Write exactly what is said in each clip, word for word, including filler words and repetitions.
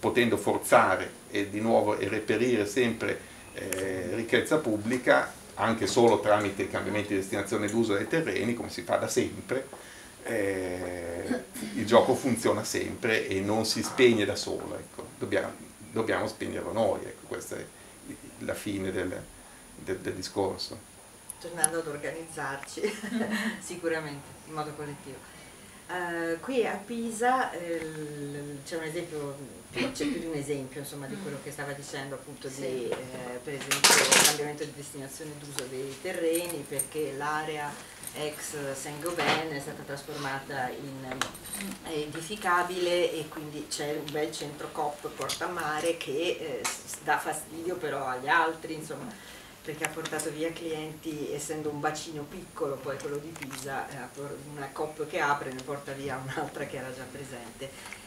potendo forzare e di nuovo e reperire sempre eh, ricchezza pubblica, anche solo tramite i cambiamenti di destinazione d'uso dei terreni, come si fa da sempre, eh, il gioco funziona sempre e non si spegne da solo, ecco. Dobbiamo, dobbiamo spegnerlo noi, ecco. Questa è la fine del, del, del discorso. Tornando ad organizzarci, sicuramente, in modo collettivo. Uh, qui a Pisa eh, c'è un esempio, c'è più di un esempio insomma, di quello che stava dicendo, appunto, di, sì. eh, per esempio il cambiamento di destinazione d'uso dei terreni, perché l'area ex Saint-Gobain è stata trasformata in edificabile e quindi c'è un bel centro Coop Porta Mare che eh, dà fastidio però agli altri, insomma, perché ha portato via clienti, essendo un bacino piccolo, poi quello di Pisa, una Coop che apre ne porta via un'altra che era già presente.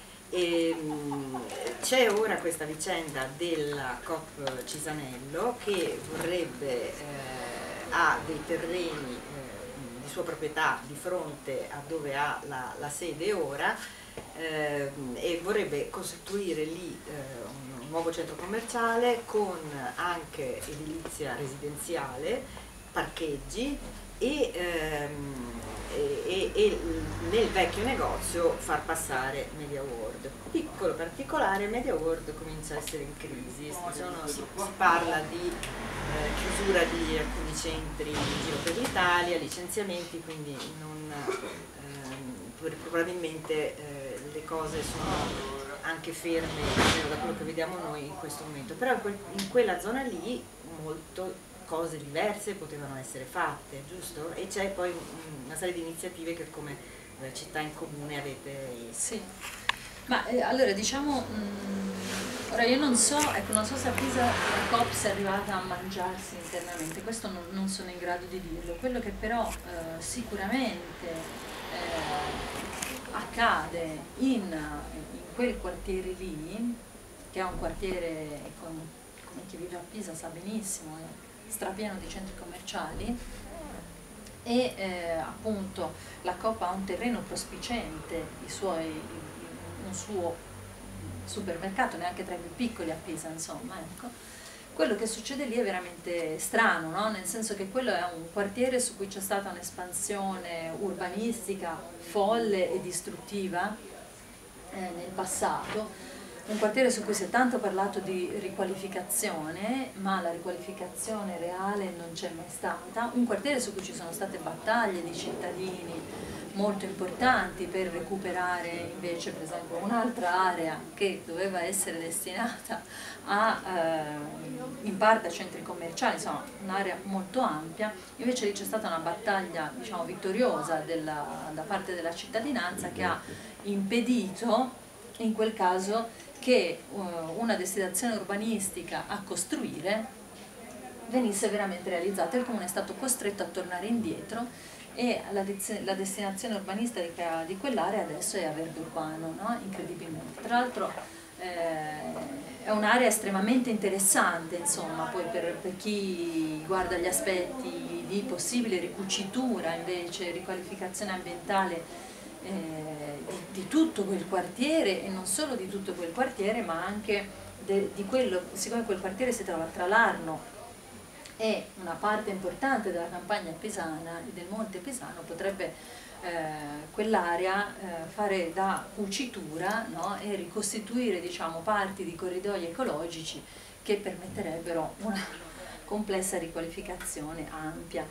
C'è ora questa vicenda della Coop Cisanello che vorrebbe, eh, ha dei terreni eh, di sua proprietà di fronte a dove ha la, la sede ora, eh, e vorrebbe costruire lì eh, un nuovo centro commerciale con anche edilizia residenziale, parcheggi e, ehm, e, e nel vecchio negozio far passare Media World. Piccolo particolare, Media World comincia a essere in crisi, sono, si, si parla di eh, chiusura di alcuni centri in giro per l'Italia, licenziamenti, quindi non, ehm, probabilmente eh, le cose sono anche ferme, almeno da quello che vediamo noi in questo momento, però in, quel, in quella zona lì molto cose diverse potevano essere fatte, giusto? E c'è poi una serie di iniziative che come eh, città in comune avete... Sì, ma eh, allora diciamo, mh, ora io non so, ecco, non so se a Pisa la Coop sia arrivata a mangiarsi internamente, questo non, non sono in grado di dirlo, quello che però eh, sicuramente eh, accade in... in quel quartiere lì, che è un quartiere, come, come chi vive a Pisa sa benissimo, è strapieno di centri commerciali, e eh, appunto la Coop ha un terreno prospiciente, i suoi, un suo supermercato, neanche tra i più piccoli a Pisa, insomma, ecco. Quello che succede lì è veramente strano, no? Nel senso che quello è un quartiere su cui c'è stata un'espansione urbanistica folle e distruttiva nel passato, un quartiere su cui si è tanto parlato di riqualificazione, ma la riqualificazione reale non c'è mai stata, un quartiere su cui ci sono state battaglie di cittadini molto importanti per recuperare invece per esempio un'altra area che doveva essere destinata a, eh, in parte a centri commerciali, insomma un'area molto ampia, invece lì c'è stata una battaglia, diciamo, vittoriosa della, da parte della cittadinanza che ha impedito in quel caso che uh, una destinazione urbanistica a costruire venisse veramente realizzata. Il comune è stato costretto a tornare indietro e la, de la destinazione urbanistica di quell'area adesso è a verde urbano, no? Incredibilmente. Tra l'altro eh, è un'area estremamente interessante, insomma, poi per, per chi guarda gli aspetti di possibile ricucitura, invece riqualificazione ambientale Eh, di, di tutto quel quartiere, e non solo di tutto quel quartiere ma anche de, di quello, siccome quel quartiere si trova tra l'Arno e una parte importante della campagna pisana e del monte pisano, potrebbe eh, quell'area eh, fare da cucitura, no? E ricostituire, diciamo, parti di corridoi ecologici che permetterebbero una complessa riqualificazione ampia.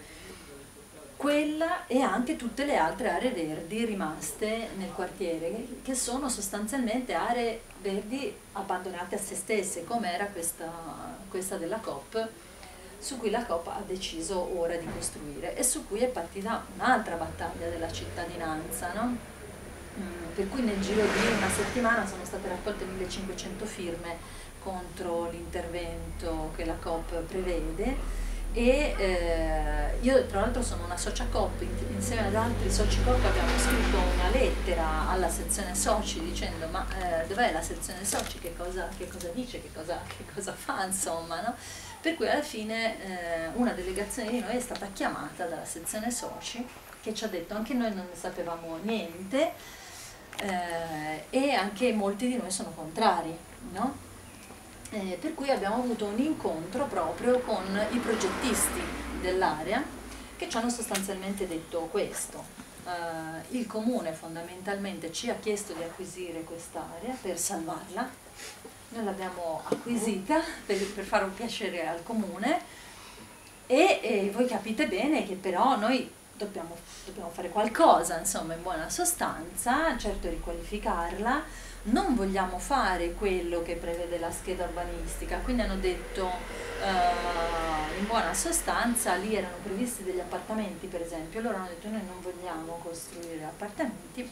Quella e anche tutte le altre aree verdi rimaste nel quartiere, che sono sostanzialmente aree verdi abbandonate a se stesse, come era questa, questa della Coop, su cui la Coop ha deciso ora di costruire e su cui è partita un'altra battaglia della cittadinanza, no? Mm, per cui nel giro di una settimana sono state raccolte millecinquecento firme contro l'intervento che la Coop prevede. E eh, io tra l'altro sono una socia Coop, insieme ad altri soci Coop abbiamo scritto una lettera alla sezione soci dicendo ma eh, dov'è la sezione soci, che cosa, che cosa dice, che cosa, che cosa fa, insomma, no? Per cui alla fine eh, una delegazione di noi è stata chiamata dalla sezione soci che ci ha detto anche noi non ne sapevamo niente eh, e anche molti di noi sono contrari. no? Eh, per cui abbiamo avuto un incontro proprio con i progettisti dell'area che ci hanno sostanzialmente detto questo. Eh, il comune fondamentalmente ci ha chiesto di acquisire quest'area per salvarla, noi l'abbiamo acquisita per, per fare un piacere al comune e, e voi capite bene che però noi dobbiamo, dobbiamo fare qualcosa, insomma, in buona sostanza, certo riqualificarla, non vogliamo fare quello che prevede la scheda urbanistica, quindi hanno detto uh, in buona sostanza, lì erano previsti degli appartamenti per esempio, loro hanno detto noi non vogliamo costruire appartamenti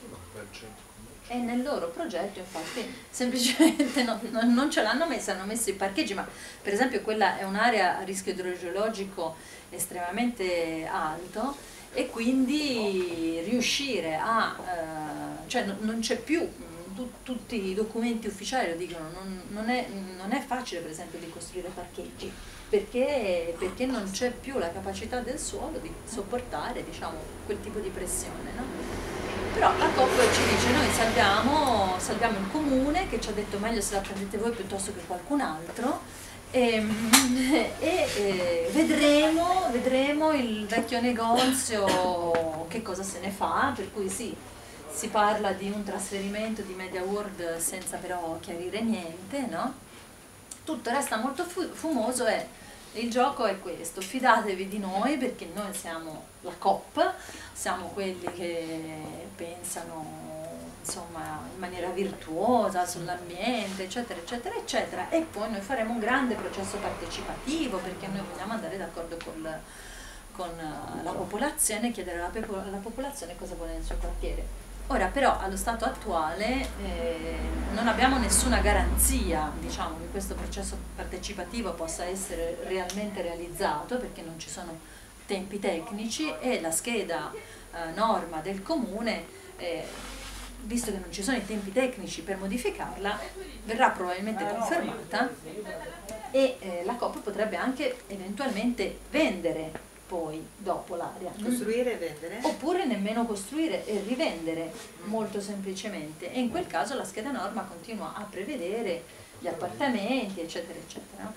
e nel loro progetto infatti semplicemente no, no, non ce l'hanno messa, hanno messo i parcheggi, ma per esempio quella è un'area a rischio idrogeologico estremamente alto e quindi riuscire a, eh, cioè non, non c'è più, tu, tutti i documenti ufficiali lo dicono, non, non, è, non è facile per esempio di costruire parcheggi perché, perché non c'è più la capacità del suolo di sopportare, diciamo, quel tipo di pressione, no? Però la COP ci dice noi salviamo, salviamo il comune che ci ha detto meglio se la prendete voi piuttosto che qualcun altro e, e, e vedremo, vedremo il vecchio negozio che cosa se ne fa, per cui sì, si parla di un trasferimento di Media World senza però chiarire niente, no? Tutto resta molto fumoso e il gioco è questo, fidatevi di noi perché noi siamo la COP, siamo quelli che pensano insomma in maniera virtuosa sull'ambiente eccetera eccetera eccetera e poi noi faremo un grande processo partecipativo perché noi vogliamo andare d'accordo con, con la popolazione, chiedere alla, alla popolazione cosa vuole nel suo quartiere. Ora però allo stato attuale eh, non abbiamo nessuna garanzia, diciamo, che questo processo partecipativo possa essere realmente realizzato perché non ci sono tempi tecnici e la scheda eh, norma del comune, eh, visto che non ci sono i tempi tecnici per modificarla, verrà probabilmente confermata e eh, la COP potrebbe anche eventualmente vendere poi dopo l'area. Costruire e vendere? Oppure nemmeno costruire e rivendere, molto semplicemente. E in quel caso la scheda norma continua a prevedere gli appartamenti, eccetera, eccetera.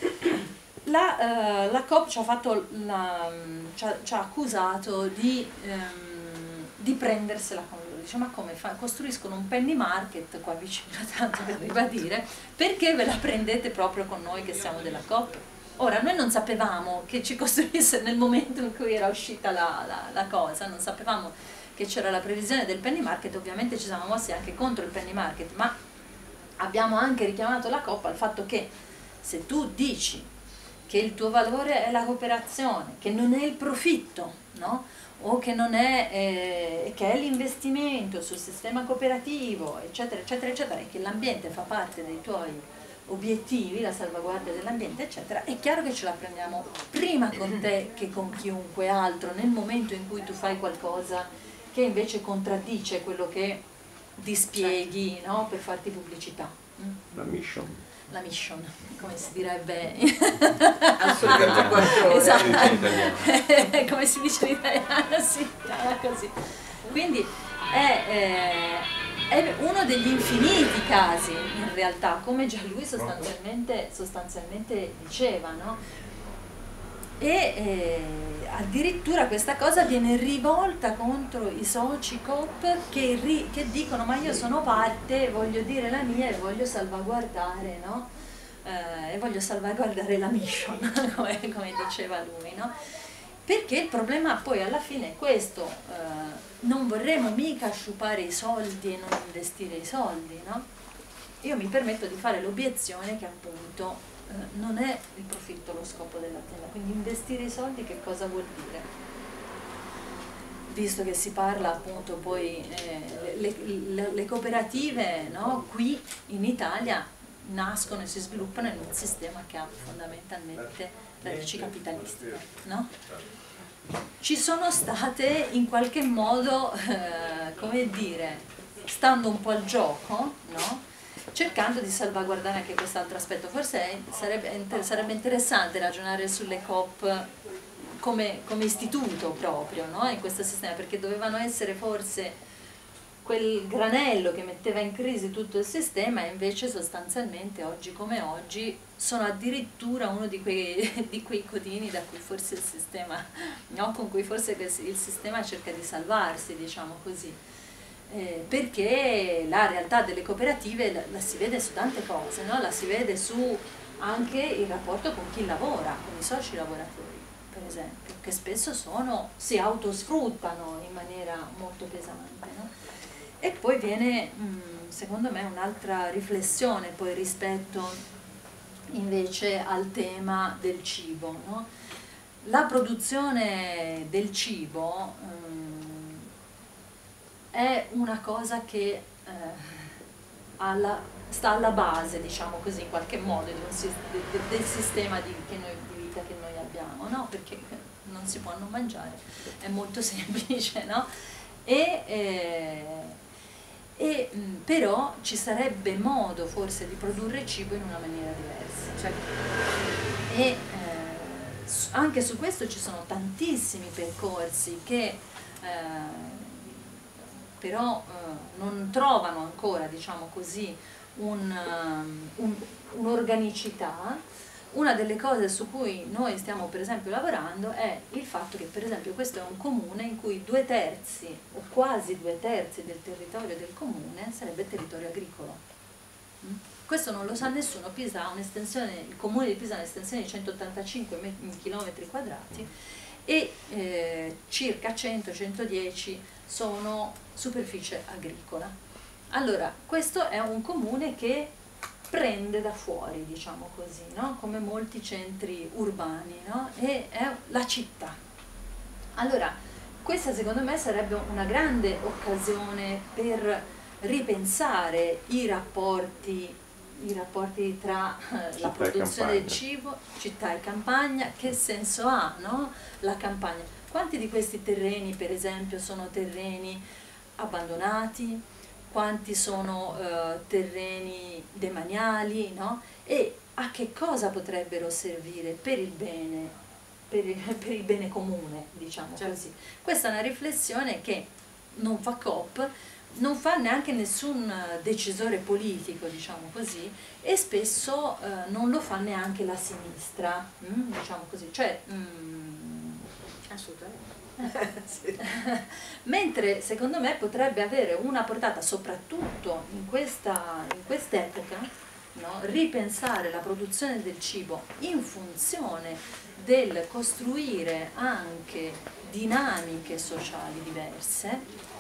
La, uh, la COP ci ha, fatto la, ci ha, ci ha accusato di, um, di prendersela con loro. Dice, ma come fa? Costruiscono un penny market qua vicino, tanto per ribadire, perché ve la prendete proprio con noi che siamo della COP? Ora, noi non sapevamo che ci costruisse nel momento in cui era uscita la, la, la cosa, non sapevamo che c'era la previsione del penny market, ovviamente ci siamo mossi anche contro il penny market, ma abbiamo anche richiamato la COP al fatto che se tu dici che il tuo valore è la cooperazione, che non è il profitto, no? O che non è, eh, che è l'investimento sul sistema cooperativo, eccetera, eccetera, eccetera, e che l'ambiente fa parte dei tuoi obiettivi, la salvaguardia dell'ambiente eccetera, è chiaro che ce la prendiamo prima con te che con chiunque altro nel momento in cui tu fai qualcosa che invece contraddice quello che dispieghi, no? Per farti pubblicità. La mission. La mission, come si direbbe al sole ventiquattro ore. Esatto. Come si dice in italiano, sì, così. Quindi è, eh, è uno degli infiniti casi in realtà, come già lui sostanzialmente, sostanzialmente diceva, no? E eh, addirittura questa cosa viene rivolta contro i soci COP che, ri, che dicono ma io sono parte, voglio dire la mia e voglio salvaguardare, no? Eh, e voglio salvaguardare la mission, come, come diceva lui, no? Perché il problema poi alla fine è questo, eh, non vorremmo mica sciupare i soldi e non investire i soldi, no? Io mi permetto di fare l'obiezione che appunto eh, non è il profitto lo scopo dell'azienda, quindi investire i soldi che cosa vuol dire? Visto che si parla appunto poi, eh, le, le, le cooperative, no? Qui in Italia nascono e si sviluppano in un sistema che ha fondamentalmente radici capitalistiche, no? Ci sono state in qualche modo, eh, come dire, stando un po' al gioco, no? Cercando di salvaguardare anche quest'altro aspetto. Forse è, sarebbe, sarebbe interessante ragionare sulle COP come, come istituto proprio, no? In questo sistema, perché dovevano essere forse quel granello che metteva in crisi tutto il sistema, e invece sostanzialmente oggi come oggi sono addirittura uno di quei, di quei codini da cui forse il sistema, no? Con cui forse il sistema cerca di salvarsi, diciamo così. Eh, perché la realtà delle cooperative la, la si vede su tante cose, no? La si vede su anche il rapporto con chi lavora, con i soci lavoratori, per esempio, che spesso sono, si autosfruttano in maniera molto pesante, no? E poi viene, secondo me, un'altra riflessione poi rispetto invece al tema del cibo, no? La produzione del cibo um, è una cosa che eh, alla, sta alla base, diciamo così, in qualche modo, di un, de, del sistema di, che noi, di vita che noi abbiamo, no? Perché non si può non mangiare, è molto semplice, no? E, eh, e mh, però ci sarebbe modo forse di produrre cibo in una maniera diversa, cioè, e eh, anche su questo ci sono tantissimi percorsi che eh, però eh, non trovano ancora, diciamo così, un'organicità. Un, un Una delle cose su cui noi stiamo per esempio lavorando è il fatto che per esempio questo è un comune in cui due terzi o quasi due terzi del territorio del comune sarebbe territorio agricolo. Questo non lo sa nessuno. Pisa ha un'estensione, il comune di Pisa ha un'estensione di centottantacinque chilometri quadrati e eh, circa cento centodieci sono superficie agricola. Allora, questo è un comune che prende da fuori, diciamo così, no? Come molti centri urbani, no? E è la città. Allora, questa secondo me sarebbe una grande occasione per ripensare i rapporti, i rapporti tra eh, la produzione del cibo, città e campagna, che senso ha, no? La campagna. Quanti di questi terreni, per esempio, sono terreni abbandonati? Quanti sono eh, terreni demaniali, no? E a che cosa potrebbero servire per il bene, per il, per il bene comune, diciamo certo. Così. Questa è una riflessione che non fa Coop, non fa neanche nessun decisore politico, diciamo così, e spesso eh, non lo fa neanche la sinistra, mm, diciamo così, cioè mm, assolutamente. Sì. Mentre secondo me potrebbe avere una portata soprattutto in questa in quest'epoca, no? Ripensare la produzione del cibo in funzione del costruire anche dinamiche sociali diverse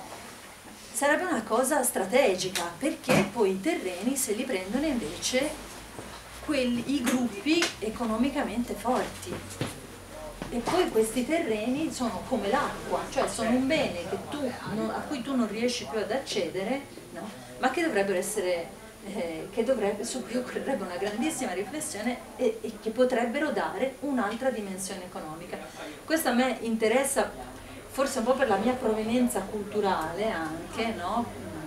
sarebbe una cosa strategica, perché poi i terreni se li prendono invece quelli, i gruppi economicamente forti. E poi questi terreni sono come l'acqua, cioè sono un bene che tu, non, a cui tu non riesci più ad accedere, no? Ma che dovrebbero essere, eh, che dovrebbe, su cui occorrerebbe una grandissima riflessione e, e che potrebbero dare un'altra dimensione economica. Questo a me interessa, forse un po' per la mia provenienza culturale anche, no?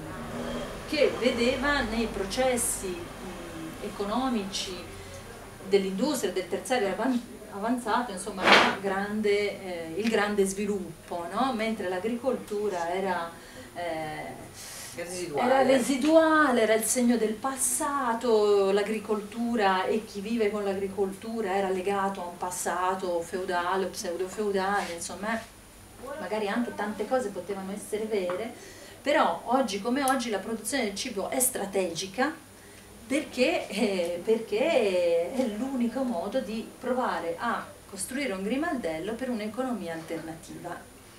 Che vedeva nei processi mh, economici dell'industria, del terziario avanzato, insomma, grande, eh, il grande sviluppo, no? Mentre l'agricoltura era, eh, residuale. era residuale, era il segno del passato, l'agricoltura e chi vive con l'agricoltura era legato a un passato feudale o pseudo-feudale, insomma, magari anche tante cose potevano essere vere, però oggi come oggi la produzione del cibo è strategica, Perché, eh, perché è l'unico modo di provare a costruire un grimaldello per un'economia alternativa.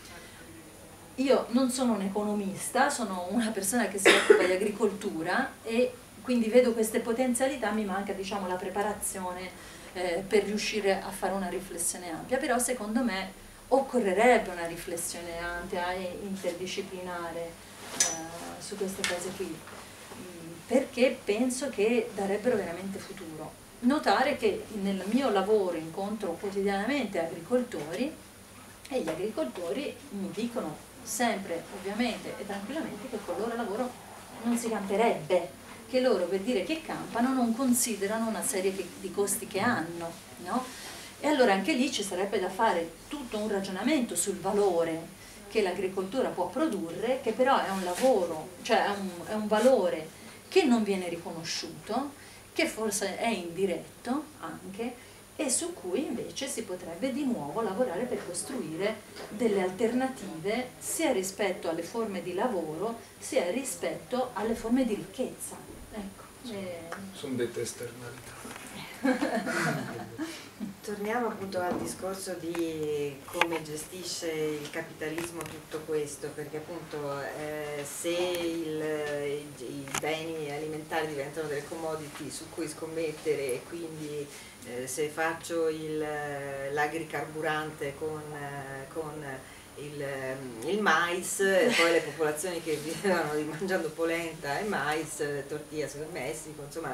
Io non sono un economista, sono una persona che si occupa di agricoltura e quindi vedo queste potenzialità, mi manca, diciamo, la preparazione eh, per riuscire a fare una riflessione ampia, però secondo me occorrerebbe una riflessione ampia e interdisciplinare eh, su queste cose qui, perché penso che darebbero veramente futuro. Notare che nel mio lavoro incontro quotidianamente agricoltori e gli agricoltori mi dicono sempre, ovviamente e tranquillamente, che con il loro lavoro non si camperebbe, che loro per dire che campano non considerano una serie di costi che hanno, no? E allora anche lì ci sarebbe da fare tutto un ragionamento sul valore che che l'agricoltura può produrre, che però è un lavoro, cioè è un, è un valore che non viene riconosciuto, che forse è indiretto anche, e su cui invece si potrebbe di nuovo lavorare per costruire delle alternative sia rispetto alle forme di lavoro sia rispetto alle forme di ricchezza. Ecco. E... sono dette esternalità. Torniamo appunto al discorso di come gestisce il capitalismo tutto questo, perché appunto eh, se il, i, i beni alimentari diventano delle commodity su cui scommettere e quindi eh, se faccio l'agricarburante con, eh, con il, il mais, e poi le popolazioni che vivevano mangiando polenta e mais, tortillas del Messico, insomma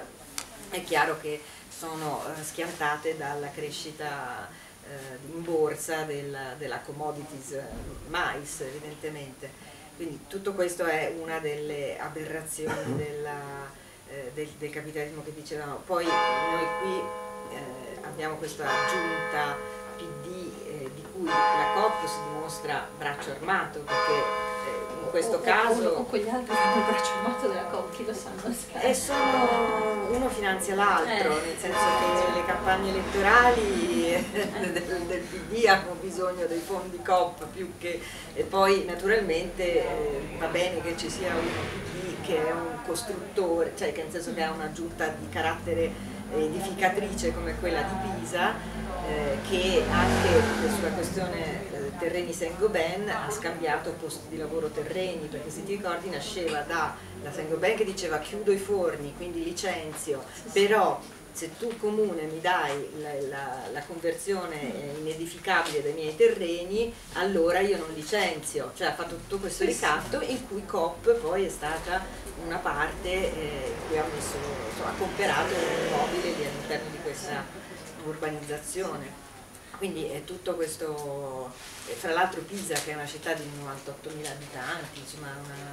è chiaro che sono schiantate dalla crescita eh, in borsa della, della commodities mais, evidentemente. Quindi tutto questo è una delle aberrazioni della, eh, del, del capitalismo che dicevamo. Poi noi qui eh, abbiamo questa giunta P D eh, di cui la Coop si dimostra braccio armato, perché in questo o, caso... O, o quegli altri fanno il braccio armato della Coop, chi lo sa? E sono, uno finanzia l'altro, eh. nel senso che le campagne elettorali del, del P D hanno bisogno dei fondi Coop più che... E poi naturalmente eh, va bene che ci sia un P D che è un costruttore, cioè che nel senso che ha una giunta di carattere edificatrice come quella di Pisa, eh, che anche sulla questione eh, terreni Saint-Gobain ha scambiato posti di lavoro terreni, perché se ti ricordi nasceva da la Saint-Gobain che diceva chiudo i forni, quindi licenzio, però se tu comune mi dai la, la, la conversione inedificabile dei miei terreni, allora io non licenzio, cioè ha fatto tutto questo ricatto in cui Coop poi è stata una parte eh, in cui ha, messo, insomma, ha comperato un immobile all'interno di questa urbanizzazione. Quindi è tutto questo, fra l'altro Pisa che è una città di novantottomila abitanti, insomma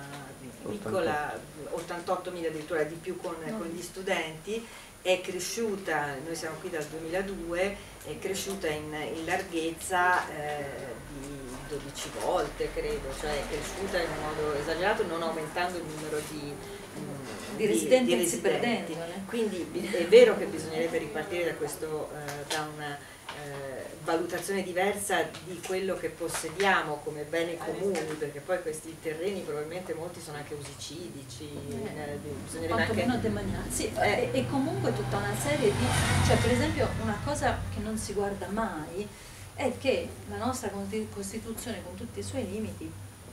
una piccola, ottantottomila addirittura di più con, con gli studenti, è cresciuta, noi siamo qui dal duemiladue, è cresciuta in, in larghezza eh, di dodici volte credo, cioè è cresciuta in un modo esagerato, non aumentando il numero di, mh, di residenti, di, di residenti. Quindi è vero che bisognerebbe ripartire da, questo, eh, da una eh, valutazione diversa di quello che possediamo come beni comuni, perché poi questi terreni probabilmente molti sono anche usicidici, eh, bisognerebbe anche... meno demaniati. Sì, eh. e, e comunque tutta una serie di... cioè per esempio una cosa che non si guarda mai è che la nostra Costituzione con tutti i suoi limiti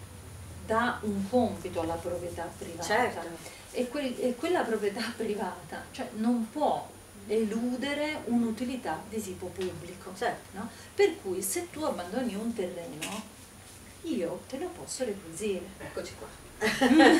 dà un compito alla proprietà privata, certo. e, que e quella proprietà privata cioè non può eludere un'utilità di tipo pubblico, certo. no? Per cui se tu abbandoni un terreno io te lo posso requisire. Eccoci qua.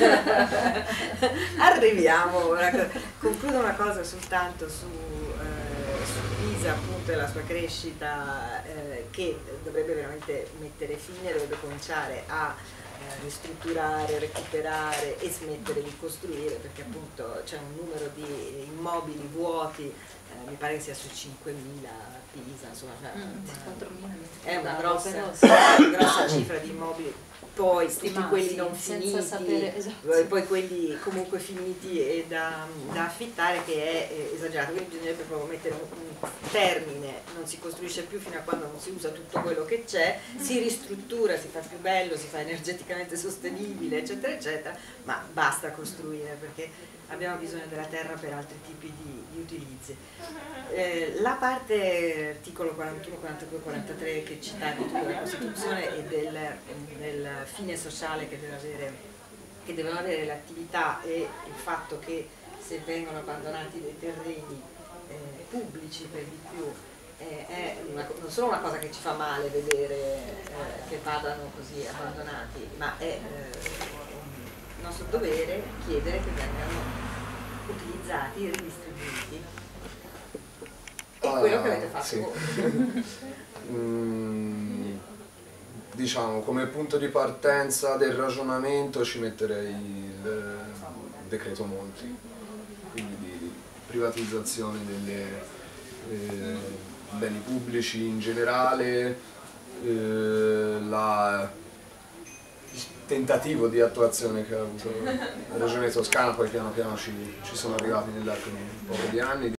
Arriviamo, concludo una cosa soltanto su, eh, su Pisa appunto e la sua crescita eh, che dovrebbe veramente mettere fine, dovrebbe cominciare a eh, ristrutturare, recuperare e smettere di costruire, perché appunto c'è un numero di immobili vuoti, eh, mi pare che sia su cinquemila a Pisa, insomma, cioè, mm, è una grossa, una grossa cifra di immobili. Poi tutti quelli non finiti, sapere, esatto. Poi quelli comunque finiti e da, da affittare, che è eh, esagerato, quindi bisognerebbe proprio mettere un, un termine, non si costruisce più fino a quando non si usa tutto quello che c'è, si ristruttura, si fa più bello, si fa energeticamente sostenibile, eccetera, eccetera, ma basta costruire perché abbiamo bisogno della terra per altri tipi di, di utilizzi. Eh, la parte articolo quarantuno, quarantadue, quarantatré che citavi tu della Costituzione e del, del fine sociale che deve avere, che devono avere le attività, e il fatto che se vengono abbandonati dei terreni eh, pubblici per di più eh, è una, non solo una cosa che ci fa male vedere eh, che vadano così abbandonati, ma è eh, il nostro dovere chiedere che vengano utilizzati e ridistribuiti. E ah, quello che avete fatto sì. voi. mm, diciamo, come punto di partenza del ragionamento ci metterei il decreto Monti, quindi di privatizzazione dei eh, beni pubblici in generale, eh, la tentativo di attuazione che ha avuto la Regione Toscana, poi piano piano ci, ci sono arrivati nell'arco di un po' di anni.